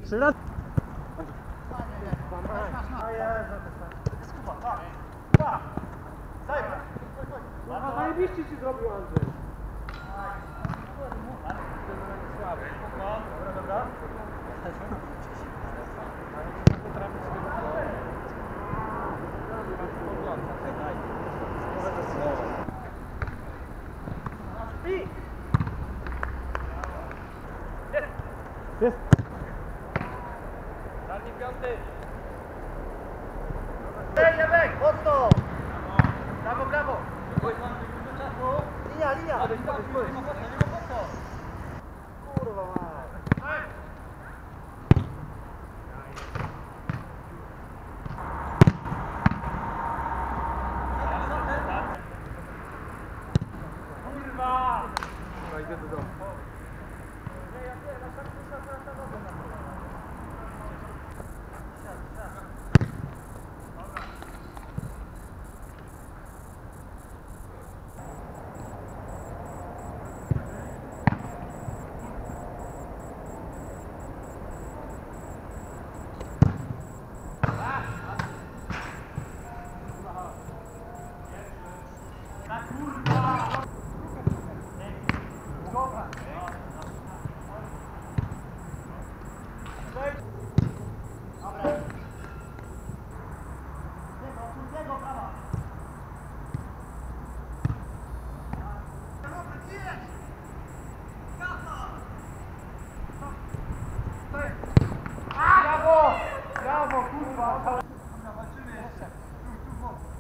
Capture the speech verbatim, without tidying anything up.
Trzy razy. No zajebiście ci zrobił Andrzej. Dobra, dobra. Jest. Darni piąty. Ej, Jewek, mocno! Brawo, brawo! Linia, linia! Kurwa mać! Kurwa! No idę do domu. Brawo! Brawo, kurwa! Walczymy jeszcze.